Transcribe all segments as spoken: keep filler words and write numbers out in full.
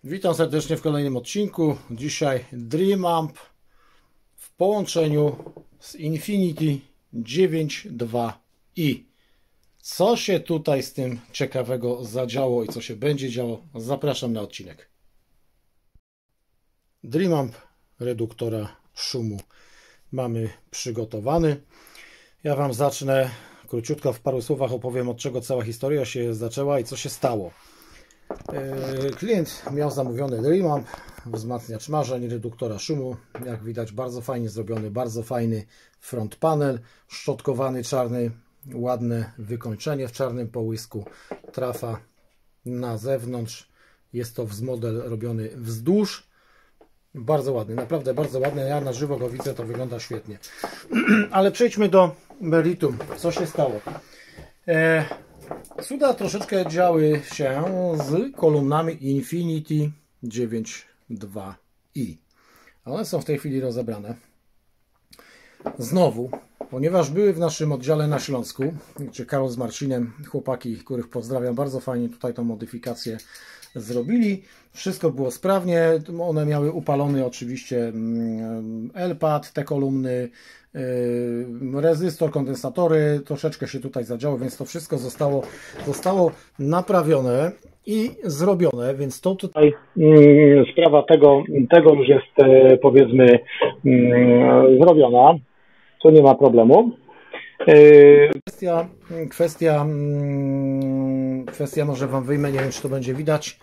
Witam serdecznie w kolejnym odcinku. Dzisiaj Dreamamp w połączeniu z Infinity dziewięć dwa i. Co się tutaj z tym ciekawego zadziało i co się będzie działo? Zapraszam na odcinek. Dreamamp reduktora szumu mamy przygotowany. Ja Wam zacznę króciutko, w paru słowach opowiem, od czego cała historia się zaczęła i co się stało. Klient miał zamówiony Dreamamp, wzmacniacz marzeń, reduktora szumu. Jak widać, bardzo fajnie zrobiony, bardzo fajny front panel, szczotkowany czarny, ładne wykończenie w czarnym połysku, trafa na zewnątrz. Jest to model robiony wzdłuż. Bardzo ładny, naprawdę bardzo ładny. Ja na żywo go widzę, to wygląda świetnie. Ale przejdźmy do meritum. Co się stało? E Cuda troszeczkę działy się z kolumnami Infinity dziewięć dwa i. One są w tej chwili rozebrane. Znowu, ponieważ były w naszym oddziale na Śląsku, gdzie Karol z Marcinem, chłopaki, których pozdrawiam, bardzo fajnie tutaj tą modyfikację zrobili. Wszystko było sprawnie. One miały upalony oczywiście L P A D, te kolumny, rezystor, kondensatory, troszeczkę się tutaj zadziało, więc to wszystko zostało, zostało naprawione i zrobione, więc to tutaj sprawa tego, tego już jest, powiedzmy, zrobiona, to nie ma problemu. Kwestia, kwestia, kwestia może Wam wyjmę, nie wiem, czy to będzie widać.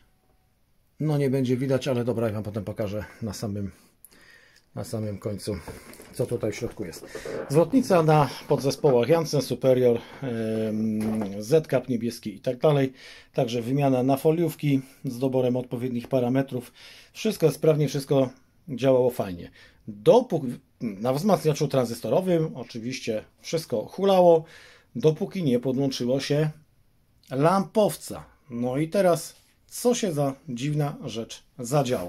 No nie będzie widać, ale dobra, ja Wam potem pokażę na samym, na samym końcu, co tutaj w środku jest. Zwrotnica na podzespołach Janssen Superior, Z-Cap niebieski i tak dalej. Także wymiana na foliówki z doborem odpowiednich parametrów. Wszystko sprawnie, wszystko działało fajnie. Dopóki na wzmacniaczu tranzystorowym oczywiście wszystko hulało, dopóki nie podłączyło się lampowca. No i teraz co się za dziwna rzecz zadziała?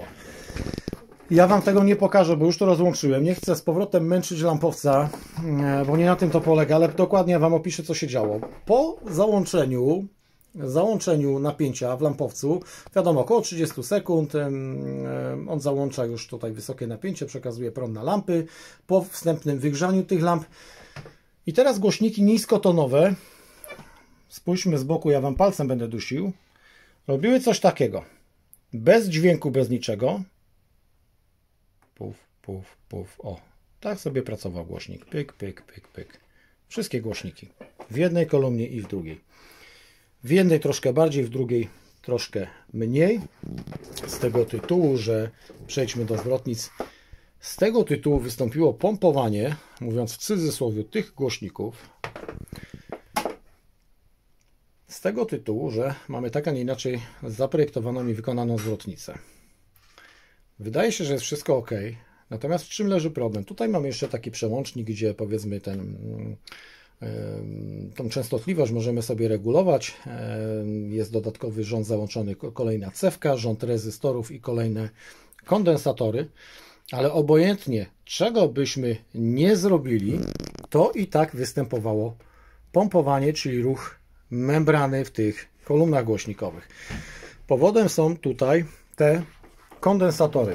Ja Wam tego nie pokażę, bo już to rozłączyłem. Nie chcę z powrotem męczyć lampowca, bo nie na tym to polega, ale dokładnie Wam opiszę, co się działo. Po załączeniu załączeniu napięcia w lampowcu, wiadomo, około trzydzieści sekund, on załącza już tutaj wysokie napięcie, przekazuje prąd na lampy, po wstępnym wygrzaniu tych lamp. I teraz głośniki niskotonowe, spójrzmy z boku, ja Wam palcem będę dusił, robiły coś takiego, bez dźwięku, bez niczego, puf, puf, puf, o, tak sobie pracował głośnik, pyk, pyk, pyk, pyk, wszystkie głośniki, w jednej kolumnie i w drugiej. W jednej troszkę bardziej, w drugiej troszkę mniej. Z tego tytułu, że przejdźmy do zwrotnic, z tego tytułu wystąpiło pompowanie, mówiąc w cudzysłowie, tych głośników. Z tego tytułu, że mamy tak, a nie inaczej zaprojektowaną i wykonaną zwrotnicę. Wydaje się, że jest wszystko ok. Natomiast w czym leży problem? Tutaj mamy jeszcze taki przełącznik, gdzie powiedzmy ten... tą częstotliwość możemy sobie regulować. Jest dodatkowy rząd załączony, kolejna cewka, rząd rezystorów i kolejne kondensatory, ale obojętnie czego byśmy nie zrobili, to i tak występowało pompowanie, czyli ruch membrany w tych kolumnach głośnikowych. Powodem są tutaj te kondensatory.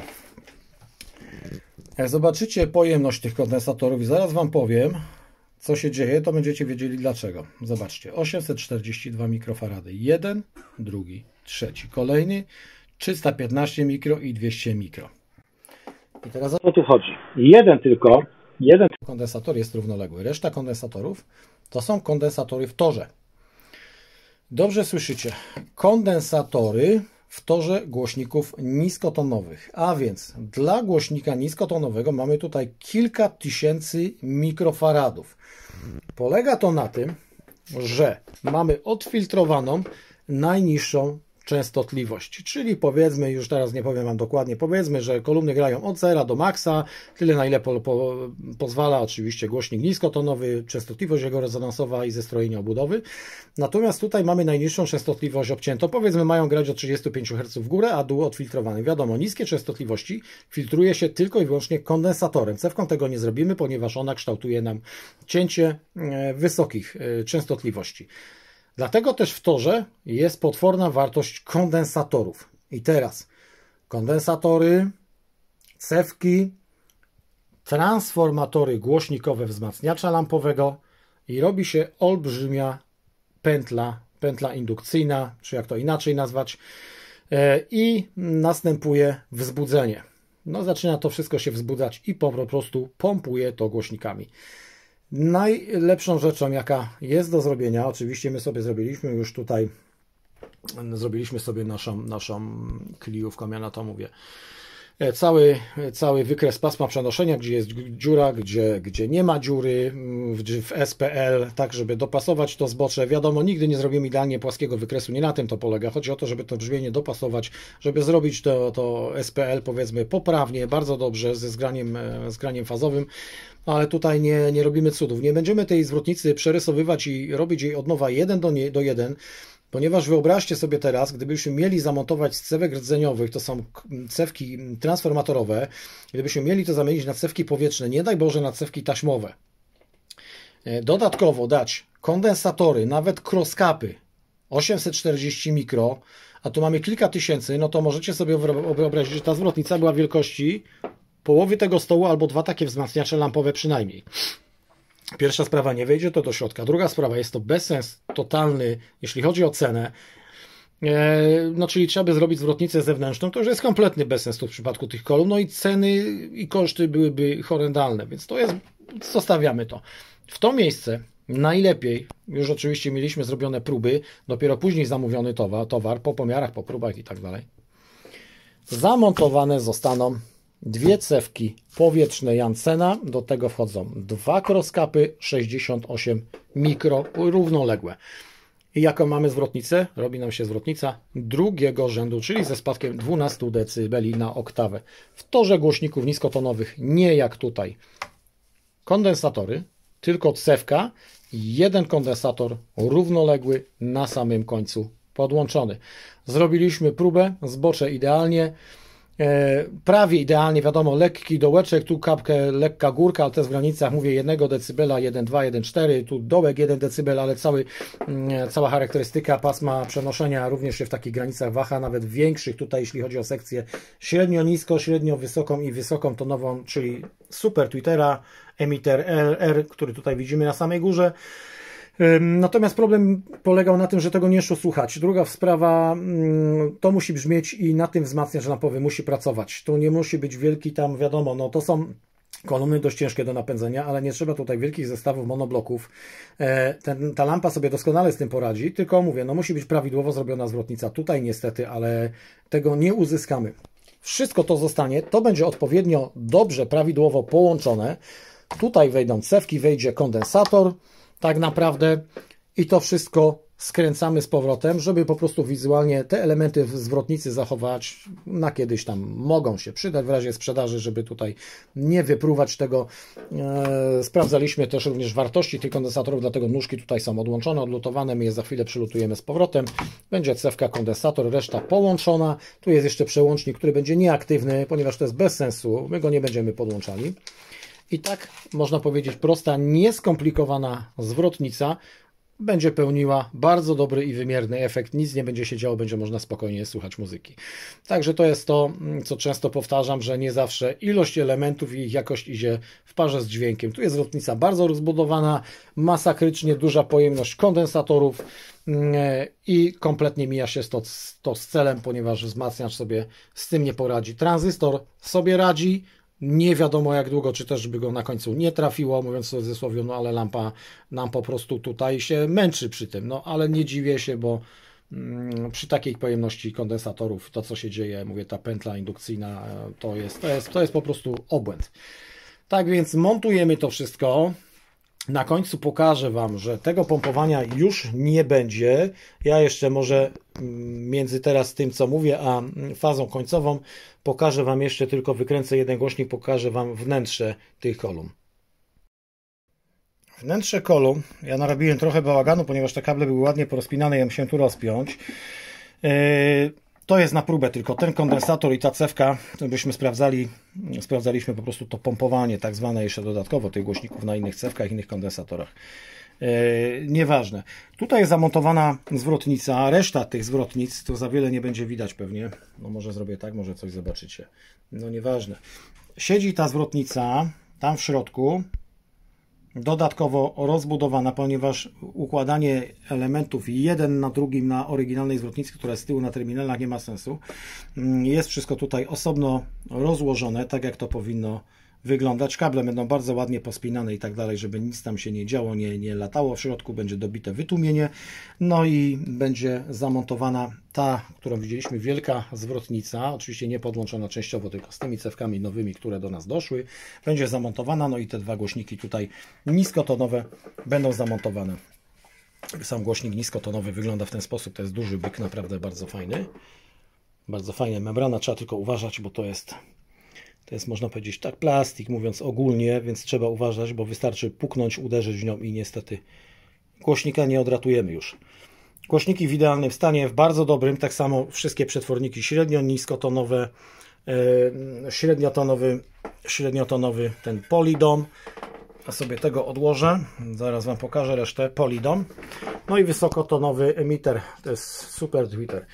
Jak zobaczycie pojemność tych kondensatorów i zaraz Wam powiem, co się dzieje, to będziecie wiedzieli dlaczego. Zobaczcie, osiemset czterdzieści dwa mikrofarady. Jeden, drugi, trzeci. Kolejny trzysta piętnaście mikro i dwieście mikro. I teraz o co tu chodzi? Jeden tylko, jeden kondensator jest równoległy. Reszta kondensatorów to są kondensatory w torze. Dobrze słyszycie. Kondensatory w torze głośników niskotonowych. A więc dla głośnika niskotonowego mamy tutaj kilka tysięcy mikrofaradów. Polega to na tym, że mamy odfiltrowaną najniższą częstotliwość, czyli powiedzmy, już teraz nie powiem Wam dokładnie, powiedzmy, że kolumny grają od zera do maksa, tyle na ile po, po, pozwala oczywiście głośnik niskotonowy, częstotliwość jego rezonansowa i zestrojenia obudowy. Natomiast tutaj mamy najniższą częstotliwość obciętą, powiedzmy mają grać od trzydziestu pięciu herców w górę, a dół odfiltrowany. Wiadomo, niskie częstotliwości filtruje się tylko i wyłącznie kondensatorem. Cewką tego nie zrobimy, ponieważ ona kształtuje nam cięcie wysokich częstotliwości. Dlatego też w torze jest potworna wartość kondensatorów. I teraz kondensatory, cewki, transformatory głośnikowe wzmacniacza lampowego i robi się olbrzymia pętla, pętla indukcyjna, czy jak to inaczej nazwać, i następuje wzbudzenie. No zaczyna to wszystko się wzbudzać i po prostu pompuje to głośnikami. Najlepszą rzeczą, jaka jest do zrobienia, oczywiście my sobie zrobiliśmy już tutaj, zrobiliśmy sobie naszą, naszą kliówką, ja na to mówię, cały, cały wykres pasma przenoszenia, gdzie jest dziura, gdzie, gdzie nie ma dziury, w, w S P L, tak żeby dopasować to zbocze. Wiadomo, nigdy nie zrobimy idealnie płaskiego wykresu, nie na tym to polega. Chodzi o to, żeby to brzmienie dopasować, żeby zrobić to, to S P L powiedzmy poprawnie, bardzo dobrze, ze zgraniem, zgraniem fazowym. Ale tutaj nie, nie robimy cudów. Nie będziemy tej zwrotnicy przerysowywać i robić jej od nowa jeden do, nie, do jeden, ponieważ wyobraźcie sobie teraz, gdybyśmy mieli zamontować z cewek rdzeniowych, to są cewki transformatorowe, gdybyśmy mieli to zamienić na cewki powietrzne, nie daj Boże na cewki taśmowe, dodatkowo dać kondensatory, nawet crosscapy osiemset czterdzieści mikro, a tu mamy kilka tysięcy, no to możecie sobie wyobrazić, że ta zwrotnica była wielkości połowy tego stołu albo dwa takie wzmacniacze lampowe przynajmniej. Pierwsza sprawa, nie wejdzie to do środka. Druga sprawa, jest to bezsens totalny, jeśli chodzi o cenę. No, czyli trzeba by zrobić zwrotnicę zewnętrzną, to już jest kompletny bezsens tu w przypadku tych kolumn. No i ceny i koszty byłyby horrendalne, więc to jest, zostawiamy to. W to miejsce najlepiej, już oczywiście mieliśmy zrobione próby, dopiero później zamówiony towar, towar po pomiarach, po próbach i tak dalej. Zamontowane zostaną dwie cewki powietrzne Janssena, do tego wchodzą dwa crosscapy sześćdziesiąt osiem mikro równoległe. I jaką mamy zwrotnicę? Robi nam się zwrotnica drugiego rzędu, czyli ze spadkiem dwanaście decybeli na oktawę. W torze głośników niskotonowych nie jak tutaj kondensatory, tylko cewka i jeden kondensator równoległy na samym końcu podłączony. Zrobiliśmy próbę, zbocze idealnie. Prawie idealnie, wiadomo, lekki dołeczek, tu kapkę, lekka górka, ale to jest w granicach, mówię, jednego decybela, jeden dwa, jeden cztery, tu dołek jeden decybel, ale cały, cała charakterystyka pasma przenoszenia również się w takich granicach waha, nawet większych tutaj, jeśli chodzi o sekcję średnio nisko, średnio wysoką i wysoką tonową, czyli super tweetera, emitter R R, który tutaj widzimy na samej górze. Natomiast problem polegał na tym, że tego nie szło słuchać. Druga sprawa, to musi brzmieć i na tym wzmacniacz lampowy musi pracować. Tu nie musi być wielki tam, wiadomo, no to są kolumny dość ciężkie do napędzenia, ale nie trzeba tutaj wielkich zestawów monobloków. Ten, ta lampa sobie doskonale z tym poradzi, tylko mówię, no musi być prawidłowo zrobiona zwrotnica. Tutaj niestety, ale tego nie uzyskamy. Wszystko to zostanie, to będzie odpowiednio dobrze, prawidłowo połączone. Tutaj wejdą cewki, wejdzie kondensator, tak naprawdę, i to wszystko skręcamy z powrotem, żeby po prostu wizualnie te elementy w zwrotnicy zachować, na kiedyś tam mogą się przydać w razie sprzedaży, żeby tutaj nie wypruwać tego. E, sprawdzaliśmy też również wartości tych kondensatorów, dlatego nóżki tutaj są odłączone, odlutowane, my je za chwilę przylutujemy z powrotem. Będzie cewka, kondensator, reszta połączona. Tu jest jeszcze przełącznik, który będzie nieaktywny, ponieważ to jest bez sensu, my go nie będziemy podłączali. I tak, można powiedzieć, prosta, nieskomplikowana zwrotnica będzie pełniła bardzo dobry i wymierny efekt. Nic nie będzie się działo, będzie można spokojnie słuchać muzyki. Także to jest to, co często powtarzam, że nie zawsze ilość elementów i ich jakość idzie w parze z dźwiękiem. Tu jest zwrotnica bardzo rozbudowana, masakrycznie duża pojemność kondensatorów i kompletnie mija się to, to z celem, ponieważ wzmacniacz sobie z tym nie poradzi. Tranzystor sobie radzi, nie wiadomo jak długo, czy też by go na końcu nie trafiło, mówiąc w cudzysłowie, no ale lampa nam po prostu tutaj się męczy przy tym, no ale nie dziwię się, bo mm, przy takiej pojemności kondensatorów to co się dzieje, mówię, ta pętla indukcyjna to jest, to jest, to jest po prostu obłęd. Tak więc montujemy to wszystko. Na końcu pokażę Wam, że tego pompowania już nie będzie. Ja jeszcze może między teraz tym, co mówię, a fazą końcową pokażę Wam jeszcze, tylko wykręcę jeden głośnik, pokażę Wam wnętrze tych kolumn. Wnętrze kolumn, ja narobiłem trochę bałaganu, ponieważ te kable były ładnie porozpinane, ja musiałem tu rozpiąć. Yy, To jest na próbę tylko ten kondensator i ta cewka, to byśmy sprawdzali, sprawdzaliśmy po prostu to pompowanie tak zwane jeszcze dodatkowo tych głośników na innych cewkach, innych kondensatorach. Nieważne. Tutaj jest zamontowana zwrotnica, reszta tych zwrotnic, to za wiele nie będzie widać pewnie. No może zrobię tak, może coś zobaczycie. No nieważne. Siedzi ta zwrotnica tam w środku, dodatkowo rozbudowana, ponieważ układanie elementów jeden na drugim na oryginalnej zwrotnicy, która jest z tyłu na terminalach, nie ma sensu. Jest wszystko tutaj osobno rozłożone, tak jak to powinno wyglądać. Kable będą bardzo ładnie pospinane i tak dalej, żeby nic tam się nie działo, nie, nie latało. W środku będzie dobite wytłumienie, no i będzie zamontowana ta, którą widzieliśmy, wielka zwrotnica, oczywiście nie podłączona częściowo, tylko z tymi cewkami nowymi, które do nas doszły. Będzie zamontowana, no i te dwa głośniki tutaj niskotonowe będą zamontowane. Sam głośnik niskotonowy wygląda w ten sposób, to jest duży byk, naprawdę bardzo fajny. Bardzo fajna membrana, trzeba tylko uważać, bo to jest To jest, można powiedzieć, tak plastik, mówiąc ogólnie, więc trzeba uważać, bo wystarczy puknąć, uderzyć w nią i niestety głośnika nie odratujemy już. Głośniki w idealnym stanie, w bardzo dobrym, tak samo wszystkie przetworniki średnio niskotonowe, yy, średniotonowy, średniotonowy ten Polydom. A sobie tego odłożę, zaraz Wam pokażę resztę, Polydom. No i wysokotonowy emitter, to jest super tweeter.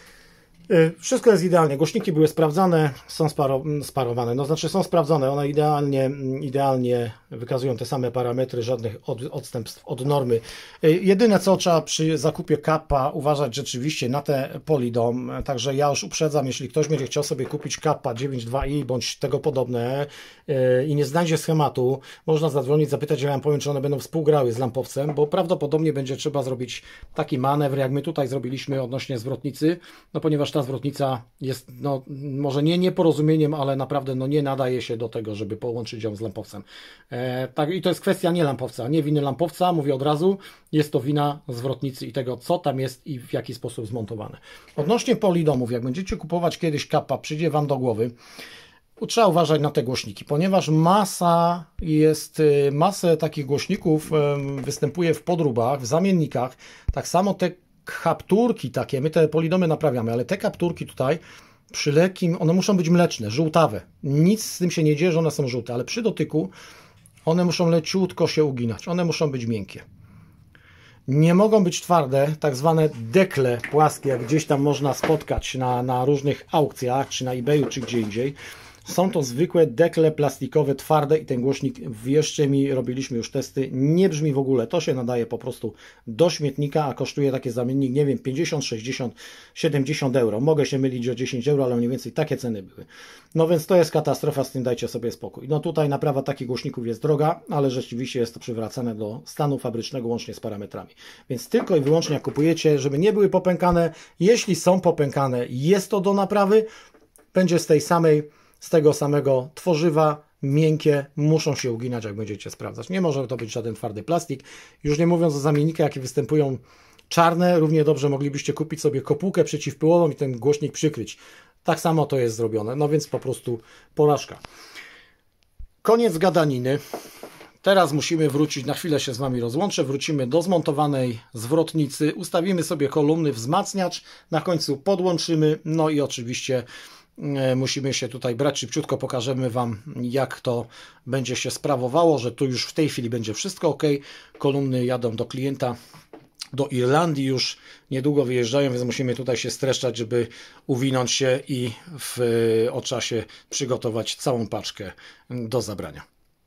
Wszystko jest idealnie. Głośniki były sprawdzane, są sparo, sparowane, no znaczy są sprawdzone, one idealnie, idealnie wykazują te same parametry, żadnych od, odstępstw od normy. Jedyne co trzeba przy zakupie kappa uważać rzeczywiście na te Polydom, także ja już uprzedzam, jeśli ktoś będzie chciał sobie kupić kappa dziewięć dwa i bądź tego podobne i nie znajdzie schematu, można zadzwonić, zapytać, ja Wam powiem, czy one będą współgrały z lampowcem, bo prawdopodobnie będzie trzeba zrobić taki manewr, jak my tutaj zrobiliśmy odnośnie zwrotnicy, no ponieważ ta zwrotnica jest, no może nie nieporozumieniem, ale naprawdę no nie nadaje się do tego, żeby połączyć ją z lampowcem. E, tak, i to jest kwestia nie lampowca, nie winy lampowca, mówię od razu, jest to wina zwrotnicy i tego, co tam jest i w jaki sposób zmontowane. Odnośnie Polydomów, jak będziecie kupować kiedyś kappa, przyjdzie Wam do głowy, trzeba uważać na te głośniki, ponieważ masa jest, masę takich głośników występuje w podróbach, w zamiennikach, tak samo te kapturki takie, my te Polydomy naprawiamy, ale te kapturki tutaj przy lekkim, one muszą być mleczne, żółtawe. Nic z tym się nie dzieje, że one są żółte, ale przy dotyku one muszą leciutko się uginać, one muszą być miękkie. Nie mogą być twarde, tak zwane dekle płaskie, jak gdzieś tam można spotkać na, na różnych aukcjach, czy na eBayu, czy gdzie indziej. Są to zwykłe dekle plastikowe, twarde i ten głośnik, wierzcie mi, robiliśmy już testy, nie brzmi w ogóle. To się nadaje po prostu do śmietnika, a kosztuje taki zamiennik, nie wiem, pięćdziesiąt, sześćdziesiąt, siedemdziesiąt euro. Mogę się mylić o dziesięć euro, ale mniej więcej takie ceny były. No więc to jest katastrofa, z tym dajcie sobie spokój. No tutaj naprawa takich głośników jest droga, ale rzeczywiście jest to przywracane do stanu fabrycznego łącznie z parametrami. Więc tylko i wyłącznie jak kupujecie, żeby nie były popękane, jeśli są popękane, jest to do naprawy, będzie z tej samej z tego samego tworzywa, miękkie, muszą się uginać, jak będziecie sprawdzać. Nie może to być żaden twardy plastik. Już nie mówiąc o zamiennikach, jakie występują czarne, równie dobrze moglibyście kupić sobie kopułkę przeciwpyłową i ten głośnik przykryć. Tak samo to jest zrobione, no więc po prostu porażka. Koniec gadaniny. Teraz musimy wrócić, na chwilę się z Wami rozłączę, wrócimy do zmontowanej zwrotnicy, ustawimy sobie kolumny, wzmacniacz, na końcu podłączymy, no i oczywiście musimy się tutaj brać szybciutko, pokażemy Wam, jak to będzie się sprawowało, że tu już w tej chwili będzie wszystko ok. Kolumny jadą do klienta, do Irlandii już niedługo wyjeżdżają, więc musimy tutaj się streszczać, żeby uwinąć się i w, o czasie przygotować całą paczkę do zabrania.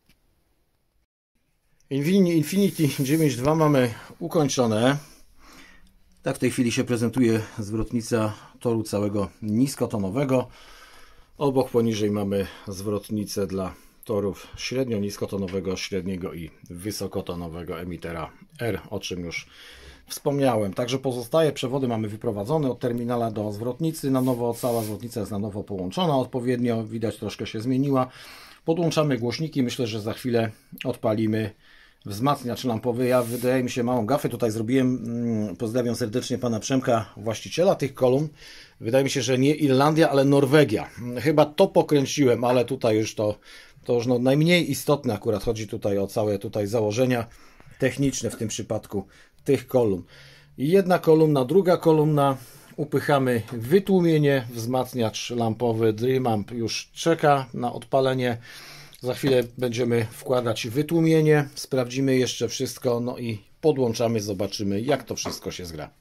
Infinity dziewięć dwa mamy ukończone. Tak w tej chwili się prezentuje zwrotnica toru całego niskotonowego. Obok poniżej mamy zwrotnicę dla torów średnio-niskotonowego, średniego i wysokotonowego emitera R, o czym już wspomniałem. Także pozostałe przewody mamy wyprowadzone od terminala do zwrotnicy. Na nowo cała zwrotnica jest na nowo połączona odpowiednio. Widać, troszkę się zmieniła. Podłączamy głośniki. Myślę, że za chwilę odpalimy wzmacniacz lampowy. Ja, wydaje mi się, małą gafę tutaj zrobiłem. Pozdrawiam serdecznie pana Przemka, właściciela tych kolumn. Wydaje mi się, że nie Irlandia, ale Norwegia. Chyba to pokręciłem, ale tutaj już to, to już no najmniej istotne akurat. Chodzi tutaj o całe tutaj założenia techniczne w tym przypadku tych kolumn. Jedna kolumna, druga kolumna. Upychamy wytłumienie, wzmacniacz lampowy Dreamamp już czeka na odpalenie. Za chwilę będziemy wkładać wytłumienie, sprawdzimy jeszcze wszystko, no i podłączamy, zobaczymy, jak to wszystko się zgra.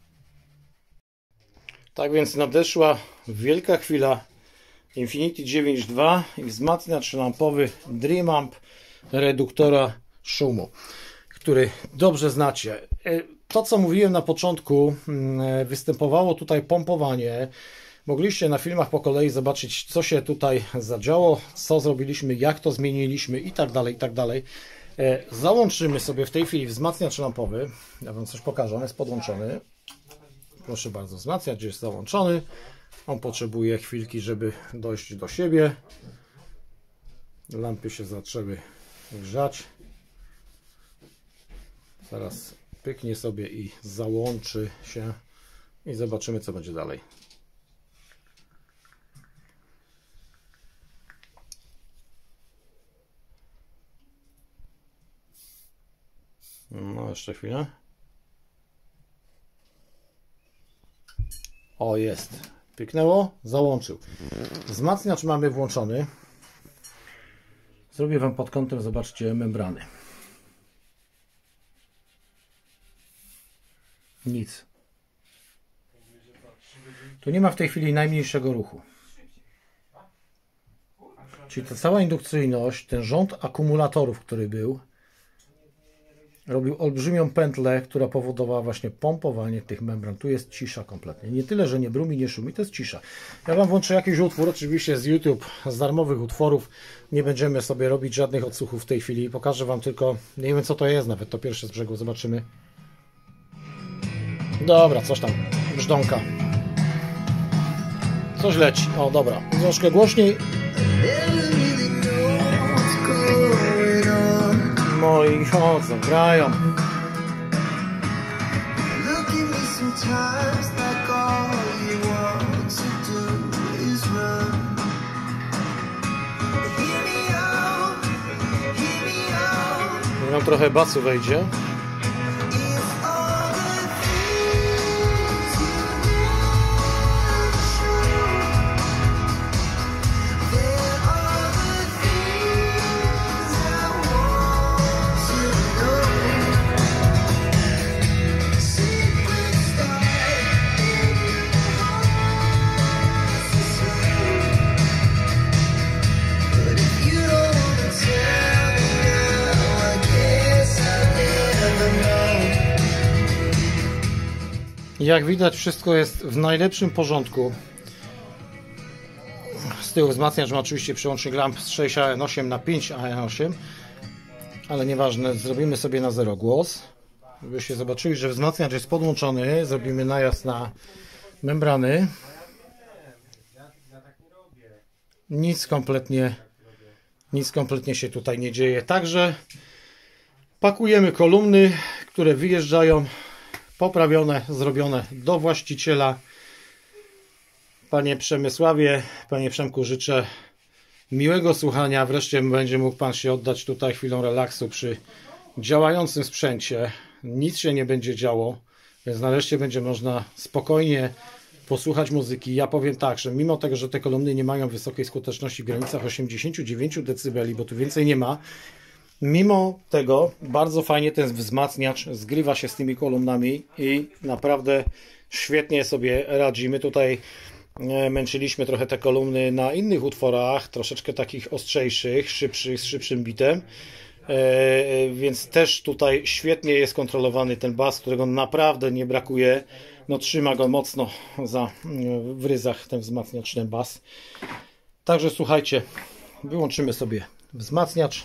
Tak więc nadeszła wielka chwila. Infinity dziewięć dwa i wzmacniacz lampowy Dreamamp reduktora szumu, który dobrze znacie. To, co mówiłem na początku, występowało tutaj pompowanie. Mogliście na filmach po kolei zobaczyć, co się tutaj zadziało, co zrobiliśmy, jak to zmieniliśmy i tak dalej, i tak dalej. Załączymy sobie w tej chwili wzmacniacz lampowy. Ja Wam coś pokażę, on jest podłączony. Proszę bardzo, wzmacniacz jest załączony. On potrzebuje chwilki, żeby dojść do siebie. Lampy się zaczęły grzać. Zaraz pyknie sobie i załączy się i zobaczymy, co będzie dalej. No, jeszcze chwilę. O, jest. Pyknęło, załączył. Wzmacniacz mamy włączony. Zrobię Wam pod kątem, zobaczcie, membrany. Nic. Tu nie ma w tej chwili najmniejszego ruchu. Czyli ta cała indukcyjność, ten rząd akumulatorów, który był, robił olbrzymią pętlę, która powodowała właśnie pompowanie tych membran. Tu jest cisza kompletnie. Nie tyle, że nie brumi, nie szumi, to jest cisza. Ja Wam włączę jakiś utwór, oczywiście z YouTube, z darmowych utworów. Nie będziemy sobie robić żadnych odsłuchów w tej chwili. Pokażę Wam tylko, nie wiem co to jest nawet, to pierwsze z brzegu, zobaczymy. Dobra, coś tam, brzdąka. Coś leci. O, dobra, troszkę głośniej. No i chodzą, grają. Nam trochę basu wejdzie. Jak widać, wszystko jest w najlepszym porządku. Z tyłu wzmacniacz ma oczywiście przełącznik lamp z sześć A N osiem na pięć A N osiem, ale nieważne, zrobimy sobie na zero głos, żebyście zobaczyli, że wzmacniacz jest podłączony. Zrobimy najazd na membrany. Nic kompletnie, nic kompletnie się tutaj nie dzieje. Także pakujemy kolumny, które wyjeżdżają. Poprawione, zrobione do właściciela. Panie Przemysławie, Panie Przemku, życzę miłego słuchania. Wreszcie będzie mógł Pan się oddać tutaj chwilą relaksu przy działającym sprzęcie. Nic się nie będzie działo, więc nareszcie będzie można spokojnie posłuchać muzyki. Ja powiem tak, że mimo tego, że te kolumny nie mają wysokiej skuteczności w granicach osiemdziesiąt dziewięć decybeli, bo tu więcej nie ma, mimo tego bardzo fajnie ten wzmacniacz zgrywa się z tymi kolumnami i naprawdę świetnie sobie radzimy. Tutaj męczyliśmy trochę te kolumny na innych utworach, troszeczkę takich ostrzejszych, szybszych, z szybszym bitem, więc też tutaj świetnie jest kontrolowany ten bas, którego naprawdę nie brakuje. No, trzyma go mocno za, w ryzach ten wzmacniacz, ten bas. Także słuchajcie, wyłączymy sobie wzmacniacz.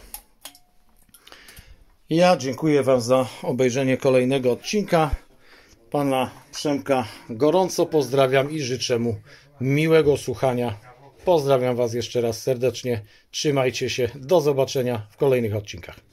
Ja dziękuję Wam za obejrzenie kolejnego odcinka. Pana Przemka gorąco pozdrawiam i życzę mu miłego słuchania. Pozdrawiam Was jeszcze raz serdecznie. Trzymajcie się. Do zobaczenia w kolejnych odcinkach.